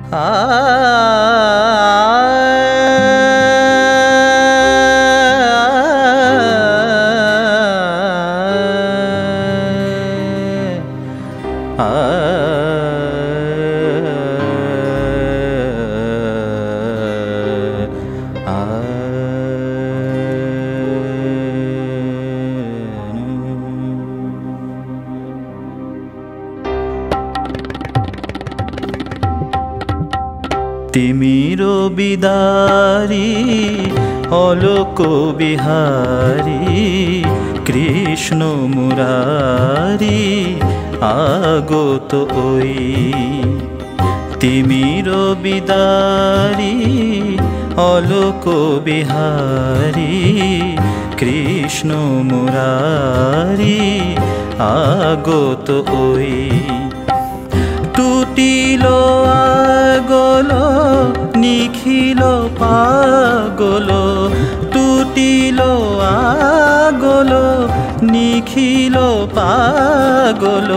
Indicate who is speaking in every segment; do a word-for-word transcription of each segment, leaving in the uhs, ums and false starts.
Speaker 1: তিমির বিদারি অলোক বিহারী কৃষ্ণ মুরারি আগত ওই। তিমির বিদারি অলোক বিহারী কৃষ্ণ মুরারি আগত ওই। টুটিল আগল নিখিল পাগল, টুটিল আগল নিখিল পাগল,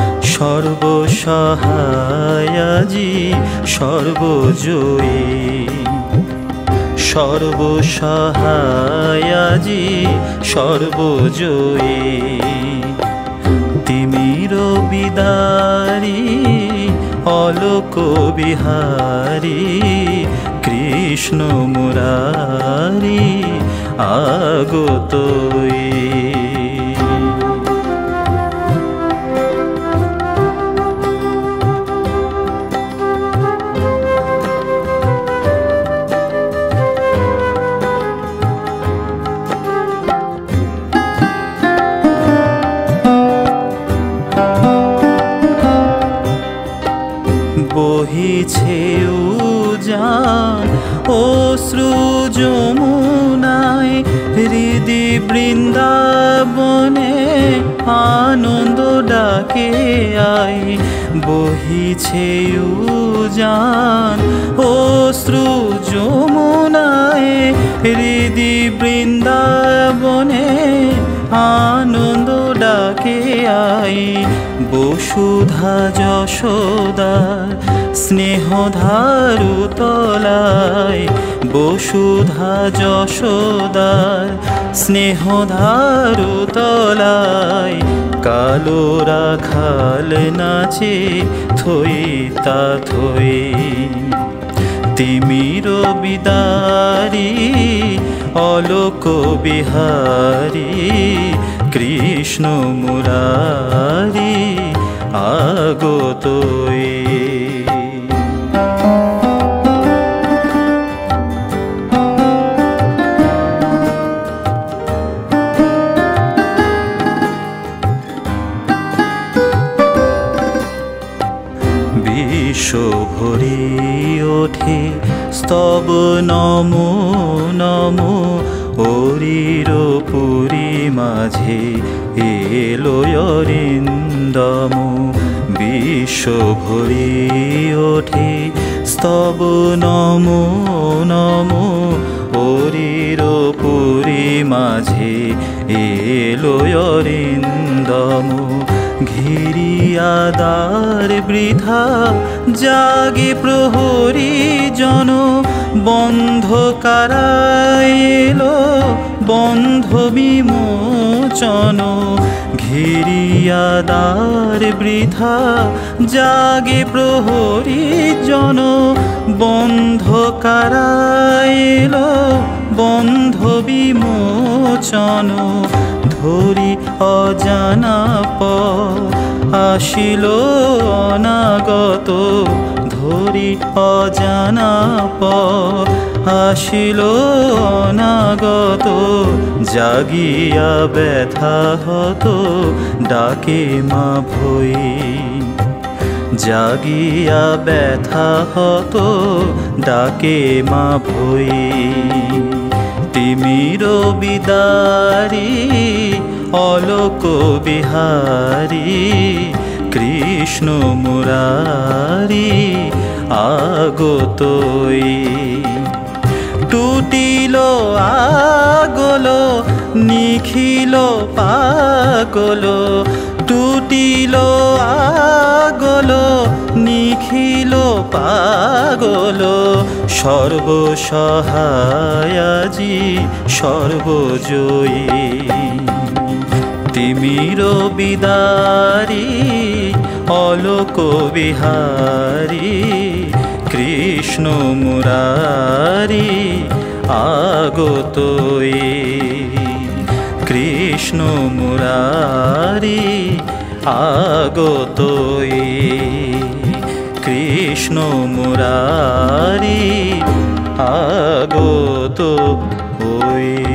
Speaker 1: সর্বসহায়াজি সর্বজয়ী, সর্বসহায়াজি সর্বজয়ী। তিমির বিদারি অলোক বিহারী কৃষ্ণ মুরারি আগত ওই। বহিছে উজান অশ্রু যমুনায়, হৃদি বৃন্দাবনে আনন্দ ডাকে আই। বহিছে উজান অশ্রু যমুনায়, হৃদি বৃন্দাবনে আনন্দ ডাকে আই। বসুধা যশোদার স্নেহধারু তলায়, বসুধা যশোদার স্নেহধারু তলায়, কালো রাখাল নাচে থই তা থই। তিমির বিদারি অলোক বিহারী কৃষ্ণ মুরারি আগত ওই। বিশ্ব ভরি ওঠে স্তব নমো নমো, হরির পুরী মাঝে এলো অরিন্দম। বিশ্ব ভরি ওঠে স্তব নমো নমো, হরির পুরী মাঝে এলো অরিন্দম। ঘিরিয়াদার বৃথা জাগে প্রহরী জন, বন্ধ কারাইলো বন্ধ বিমোচন। ঘিরিয়াদার বৃথা জাগে প্রহরী জন, বন্ধ কারাইলো বন্ধ বিমোচন। ধরি অজানা পথ আসিল অনাগত, ধরি অজানা পথ আসিল অনাগত। জাগিয়া ব্যথা হত ডাকে মা ভই, জাগিয়া ব্যথা হত ডাকে মা ভই। তিমির বিদারি অলোক বিহারী কৃষ্ণ মুরারি আগত ওই। টুটিল আগল নিখিল পাগল, টুটিল আগল নি নিখিল পাগল সর্বসহায়াজি সর্বজয়ী তিমির বিদারী অলোক বিহারী কৃষ্ণ মুরারি আগতই কৃষ্ণ মুরারি আগতই কৃষ্ণ মুরারি আগত হই।